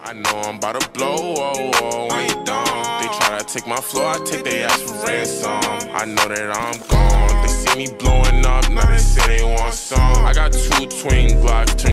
I know I'm about to blow, oh, oh, when you done. They try to take my flow, I take their ass for ransom. I know that I'm gone. They see me blowing up, now they say they want some. I got 2 twin Glocks.